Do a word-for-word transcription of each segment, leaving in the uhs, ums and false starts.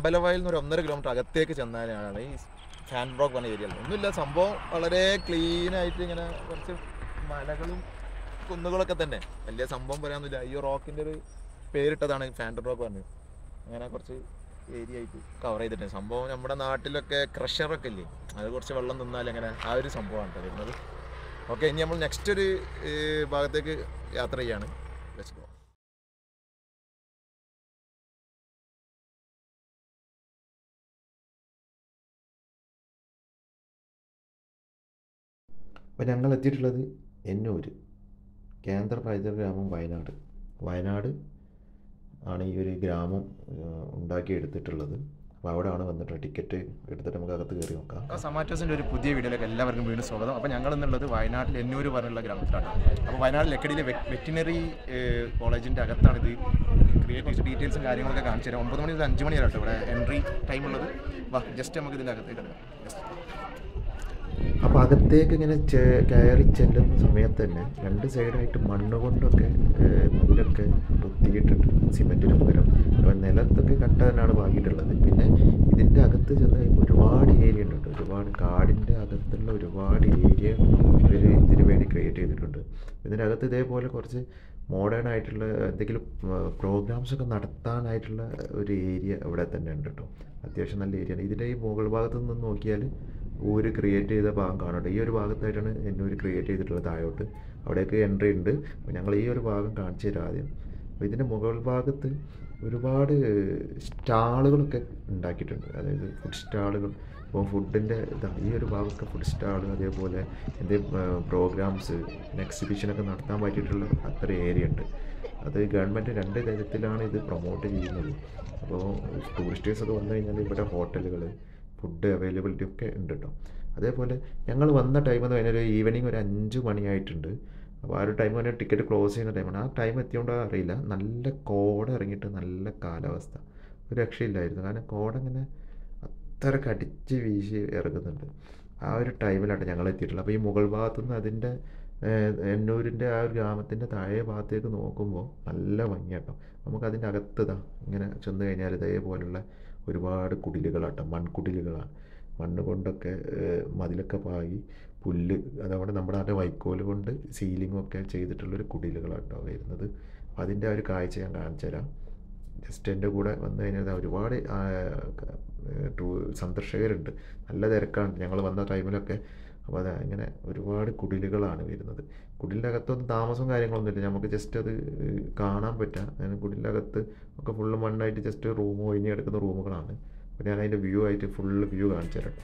അമ്പലവയൽ നിന്ന് ഒരു ഒന്നര കിലോമീറ്റർ അകത്തേക്ക് ചെന്നാലാണ് ഈ സാൻഡ് റോക്ക് പറഞ്ഞ ഏരിയ. ഒന്നുമില്ല, സംഭവം വളരെ ക്ലീനായിട്ട് ഇങ്ങനെ കുറച്ച് മലകളും കുന്നുകളൊക്കെ തന്നെ, വലിയ സംഭവം പറയാനൊന്നുമില്ല. ഈ റോക്കിൻ്റെ ഒരു പേരിട്ടതാണ് സാൻഡ് റോക്ക് പറഞ്ഞത്. അങ്ങനെ കുറച്ച് ഏരിയ ആയിട്ട് കവർ ചെയ്തിട്ടുണ്ട്. സംഭവം നമ്മുടെ നാട്ടിലൊക്കെ ക്രഷറൊക്കെ ഇല്ലേ, അത് കുറച്ച് വെള്ളം നിന്നാൽ അങ്ങനെ ആ ഒരു സംഭവമാണ് വരുന്നത്. ഓക്കെ, ഇനി നമ്മൾ നെക്സ്റ്റ് ഒരു ഭാഗത്തേക്ക് യാത്ര ചെയ്യാണ്. Let's go. അപ്പോൾ ഞങ്ങൾ എത്തിയിട്ടുള്ളത് എന്നൂർ, കേന്ദ്ര പൈതൃക ഗ്രാമം വയനാട്. വയനാട് ആണ് ഈ ഒരു ഗ്രാമം ഉണ്ടാക്കിയെടുത്തിട്ടുള്ളത്. അപ്പോൾ അവിടെയാണ് വന്നിട്ട് ടിക്കറ്റ് എടുത്തിട്ട് നമുക്ക് അകത്ത് കയറി നോക്കാം. പസാമാൻ.സിൻ്റെ ഒരു പുതിയ വീഡിയോയിലേക്ക് എല്ലാവർക്കും വീണ്ടും സ്വാഗതം. അപ്പോൾ ഞങ്ങൾ എന്നുള്ളത് വയനാട്ടിൽ എന്നൂർ പറഞ്ഞുള്ള ഗ്രാമത്തിലാണ്. അപ്പോൾ വയനാട് ലക്കടിയിലെ വെറ്റിനറി കോളേജിൻ്റെ അകത്താണ് ഇത് ക്രിയേറ്റ് ചെയ്ത ഡീറ്റെയിൽസും കാര്യങ്ങളൊക്കെ കാണിച്ചു തരാം. ഒമ്പത് മണി മുതൽ അഞ്ച് മണി വരെ കേട്ടോ ഇവിടെ എൻട്രി ടൈം ഉള്ളത്. വാ, ജസ്റ്റ് നമുക്ക് ഇതിൻ്റെ അകത്തേക്ക് ഇടാം. അപ്പോൾ അകത്തേക്ക് ഇങ്ങനെ കയറി ചെല്ലുന്ന സമയത്ത് തന്നെ രണ്ട് സൈഡായിട്ട് മണ്ണ് കൊണ്ടൊക്കെ മതിലൊക്കെ പൊത്തിയിട്ടുണ്ട്, സിമെൻറ്റിന് പകരം. അപ്പോൾ നിലത്തൊക്കെ കട്ട തന്നെയാണ് വാങ്ങിയിട്ടുള്ളത്. പിന്നെ ഇതിൻ്റെ അകത്ത് ചെന്ന് ഒരുപാട് ഏരിയ ഉണ്ട്, ഒരുപാട് കാടിൻ്റെ അകത്തുള്ള ഒരുപാട് ഏരിയ ഇവർ ഇതിന് വേണ്ടി ക്രിയേറ്റ് ചെയ്തിട്ടുണ്ട്. ഇതിൻ്റെ അകത്ത് ഇതേപോലെ കുറച്ച് മോഡേൺ ആയിട്ടുള്ള എന്തെങ്കിലും പ്രോഗ്രാംസൊക്കെ നടത്താനായിട്ടുള്ള ഒരു ഏരിയ ഇവിടെ തന്നെ ഉണ്ട് കേട്ടോ. അത്യാവശ്യം നല്ല ഏരിയയാണ്. ഇതിൻ്റെ ഈ മുകൾ ഭാഗത്തു നിന്ന് നോക്കിയാൽ ഊര് ക്രിയേറ്റ് ചെയ്ത ഭാഗം കാണട്ടെ. ഈ ഒരു ഭാഗത്തായിട്ടാണ് എന്നൂര് ക്രിയേറ്റ് ചെയ്തിട്ടുള്ളത്. താഴോട്ട് അവിടേക്ക് എൻട്രി ഉണ്ട്. അപ്പോൾ ഞങ്ങൾ ഈ ഒരു ഭാഗം കാണിച്ചു തരാം ആദ്യം. അപ്പോൾ ഇതിൻ്റെ മുകൾ ഭാഗത്ത് ഒരുപാട് സ്റ്റാളുകളൊക്കെ ഉണ്ടാക്കിയിട്ടുണ്ട്, അതായത് ഫുഡ് സ്റ്റാളുകൾ. അപ്പോൾ ഫുഡിൻ്റെ ഇതാ ഈ ഒരു ഭാഗമൊക്കെ ഫുഡ് സ്റ്റാൾ, അതേപോലെ എന്തെങ്കിലും പ്രോഗ്രാംസ് എക്സിബിഷനൊക്കെ നടത്താൻ പറ്റിയിട്ടുള്ള അത്ര ഏരിയ ഉണ്ട്. അത് ഗവൺമെൻറ് രണ്ട് തരത്തിലാണ് ഇത് പ്രൊമോട്ട് ചെയ്യുന്നത്. അപ്പോൾ ടൂറിസ്റ്റേഴ്സൊക്കെ വന്നു കഴിഞ്ഞാൽ ഇവിടെ ഹോട്ടലുകൾ, ഫുഡ് അവൈലബിലിറ്റി ഒക്കെ ഉണ്ട് കേട്ടോ. അതേപോലെ ഞങ്ങൾ വന്ന ടൈം എന്ന് പറഞ്ഞാൽ ഒരു ഈവനിങ് ഒരു അഞ്ച് മണിയായിട്ടുണ്ട്. അപ്പോൾ ആ ഒരു ടൈം തന്നെ ടിക്കറ്റ് ക്ലോസ് ചെയ്യുന്ന ടൈമാണ്. ആ ടൈം എത്തിയോണ്ടോ അറിയില്ല, നല്ല കോട ഇറങ്ങിയിട്ട് നല്ല കാലാവസ്ഥ, ഒരു രക്ഷയില്ലായിരുന്നു. കാരണം കോട ഇങ്ങനെ അത്ര കടിച്ച് വീശി ഇറങ്ങുന്നുണ്ട്. ആ ഒരു ടൈമിലാണ് ഞങ്ങൾ എത്തിയിട്ടുള്ളത്. അപ്പോൾ ഈ മുകൾ ഭാഗത്തുനിന്ന് അതിൻ്റെ എന്നൂരിൻ്റെ ആ ഒരു ഗ്രാമത്തിൻ്റെ താഴെ ഭാഗത്തേക്ക് നോക്കുമ്പോൾ നല്ല ഭംഗിയാട്ടോ. നമുക്കതിൻ്റെ അകത്തതാ ഇങ്ങനെ ചെന്ന് കഴിഞ്ഞാൽ ഇതേപോലുള്ള ഒരുപാട് കുടിലുകളാട്ടോ, മൺകുടിലുകളാണ്. മണ്ണ് കൊണ്ടൊക്കെ മതിലൊക്കെ പാകി പുല്ല്, അതവിടെ നമ്മുടെ നാട്ടിൽ വൈക്കോല് കൊണ്ട് സീലിങ്ങൊക്കെ ചെയ്തിട്ടുള്ളൊരു കുടിലുകളാട്ടോ വരുന്നത്. അപ്പോൾ അതിൻ്റെ ആ ഒരു കാഴ്ച ഞാൻ കാണിച്ചു തരാം. ജസ്റ്റ് എൻ്റെ കൂടെ വന്നു കഴിഞ്ഞാൽ ഒരുപാട് ടൂ സന്ദർശകരുണ്ട്, നല്ല തിരക്കാണ് ഞങ്ങൾ വന്ന ടൈമിലൊക്കെ. അപ്പോൾ അത് ഇങ്ങനെ ഒരുപാട് കുടിലുകളാണ് വരുന്നത്. കുടിലിൻ്റെ അകത്തൊന്നും താമസവും കാര്യങ്ങളൊന്നുമില്ല, നമുക്ക് ജസ്റ്റ് അത് കാണാൻ പറ്റാം. കുടിലിൻ്റെ അകത്ത് ഒക്കെ ഫുള്ള് മണ്ണായിട്ട് ജസ്റ്റ് റൂം ഒഴിഞ്ഞ് കിടക്കുന്ന റൂമുകളാണ്. അപ്പോൾ ഞാൻ അതിൻ്റെ വ്യൂ ആയിട്ട് ഫുള്ള് വ്യൂ കാണിച്ചു തരാം.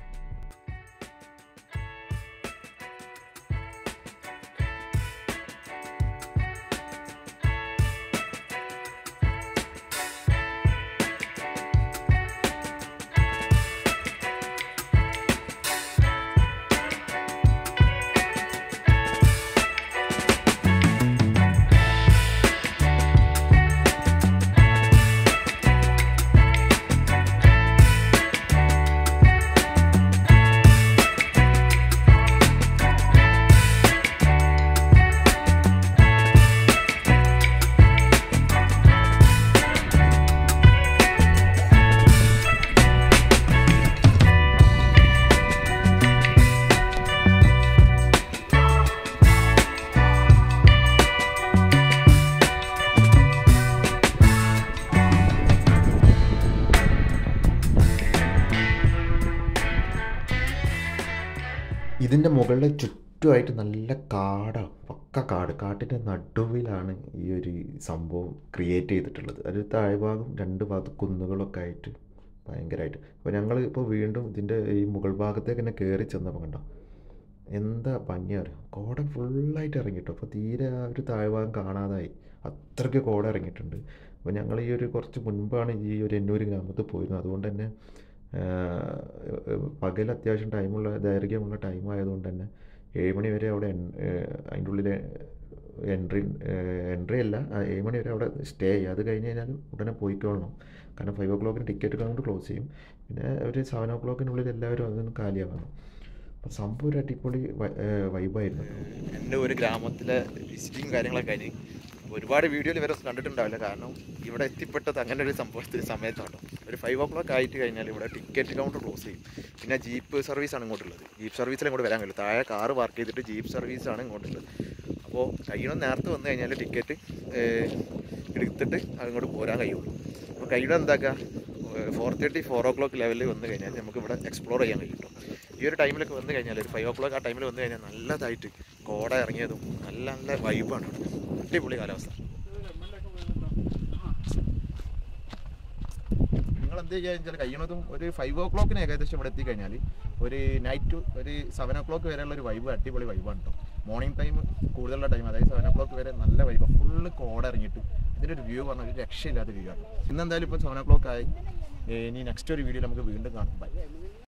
ഇതിൻ്റെ മുകളിലെ ചുറ്റുമായിട്ട് നല്ല കാടാണ്, പക്ക കാട്. കാട്ടിൻ്റെ നടുവിലാണ് ഈ ഒരു സംഭവം ക്രിയേറ്റ് ചെയ്തിട്ടുള്ളത്. ഒരു താഴ്ഭാഗം രണ്ട് ഭാഗത്ത് കുന്നുകളൊക്കെ ആയിട്ട് ഭയങ്കരമായിട്ട്. അപ്പോൾ ഞങ്ങൾ ഇപ്പോൾ വീണ്ടും ഇതിൻ്റെ ഈ മുകൾ ഭാഗത്തേക്ക് തന്നെ കയറി ചെന്നപ്പോൾ കണ്ടോ എന്താ ഭംഗിയാണ്. കോട ഫുള്ളായിട്ട് ഇറങ്ങിയിട്ടു. അപ്പോൾ തീരെ ആ ഒരു താഴ്ഭാഗം കാണാതായി, അത്രയ്ക്ക് കോട ഇറങ്ങിയിട്ടുണ്ട്. അപ്പോൾ ഞങ്ങൾ ഈ ഒരു കുറച്ച് മുൻപാണ് ഈ ഒരു എന്നൂർ ഗ്രാമത്തിൽ പോയിരുന്നത്. അതുകൊണ്ട് തന്നെ പകൽ അത്യാവശ്യം ടൈമുള്ള ദൈർഘ്യമുള്ള ടൈം ആയതുകൊണ്ട് തന്നെ ഏഴ് മണി വരെ അവിടെ അതിൻ്റെ ഉള്ളിൽ എൻട്രി എൻട്രി അല്ല ഏഴ് മണി വരെ അവിടെ സ്റ്റേ ചെയ്യുക. അത് കഴിഞ്ഞ് കഴിഞ്ഞാൽ ഉടനെ പോയിക്കോളണം. കാരണം ഫൈവ് ഓ ക്ലോക്കിന് ടിക്കറ്റ് കൊണ്ട് ക്ലോസ് ചെയ്യും. പിന്നെ ഒരു സെവൻ ഓ ക്ലോക്കിനുള്ളിൽ എല്ലാവരും അതൊന്ന് കാലിയാകണം. അപ്പോൾ സംഭവം ഒരു അടിപൊളി വൈബായിരുന്നു. എൻ്റെ ഒരു ഗ്രാമത്തിലെ വിസിറ്റിങ് കാര്യങ്ങളൊക്കെ കഴിഞ്ഞ് ഒരുപാട് വീഡിയോയിൽ ഇവരെ കണ്ടിട്ടുണ്ടാവില്ല. കാരണം ഇവിടെ എത്തിപ്പെട്ടത് അങ്ങനെ ഒരു സംഭവത്തിൽ സമയത്താണ്. ഒരു ഫൈവ് ഓ ക്ലോക്ക് ആയിട്ട് കഴിഞ്ഞാൽ ഇവിടെ ടിക്കറ്റ് കൗണ്ടർ ക്ലോസ് ചെയ്യും. പിന്നെ ജീപ്പ് സർവീസാണ് ഇങ്ങോട്ടുള്ളത്. ജീപ്പ് സർവീസിൽ ഇങ്ങോട്ട് വരാൻ കഴിയില്ല. താഴെ കാറ് പാർക്ക് ചെയ്തിട്ട് ജീപ്പ് സർവീസാണ് ഇങ്ങോട്ടുള്ളത്. അപ്പോൾ കഴിയണം നേരത്തെ വന്നു കഴിഞ്ഞാൽ ടിക്കറ്റ് എടുത്തിട്ട് അങ്ങോട്ട് പോരാൻ കഴിയുള്ളൂ. അപ്പോൾ കഴിയണം എന്താക്കുക, four thirty four o'clock ലെവലിൽ വന്നു കഴിഞ്ഞാൽ നമുക്ക് ഇവിടെ എക്സ്പ്ലോർ ചെയ്യാൻ കഴിയും കേട്ടോ. ഈ ഒരു ടൈമിലൊക്കെ വന്നു കഴിഞ്ഞാൽ ഒരു ഫൈവ് ഓ ക്ലോക്ക് ആ ടൈമിൽ വന്നു കഴിഞ്ഞാൽ നല്ലതായിട്ട് കോട ഇറങ്ങിയതും നല്ല നല്ല വൈബാണ്. അടിപൊളി കാലാവസ്ഥ. നിങ്ങൾ എന്ത് ചെയ്യുക വെച്ചാൽ കഴിയണതും ഒരു ഫൈവ് ഓ ക്ലോക്കിന് ഏകദേശം ഇവിടെ എത്തിക്കഴിഞ്ഞാൽ ഒരു നൈറ്റ് ഒരു സെവൻ ഓ ക്ലോക്ക് വരെയുള്ള ഒരു വൈബ് അടിപൊളി വൈബാണ് കേട്ടോ. മോർണിംഗ് ടൈം കൂടുതലുള്ള ടൈം, അതായത് സെവൻ ഓ ക്ലോക്ക് വരെ നല്ല വൈബ്, ഫുള്ള് കോട ഇറങ്ങിയിട്ട് ഇതിൻ്റെ ഒരു വ്യൂ പറഞ്ഞാൽ ഒരു രക്ഷയില്ലാത്ത വ്യൂ ആണ്. ഇന്നെന്തായാലും ഇപ്പോൾ സെവൻ ഓ ക്ലോക്ക് ആയി. ഇനി നെക്സ്റ്റ് ഒരു വീഡിയോ നമുക്ക് വീണ്ടും കാണാം. ബൈ.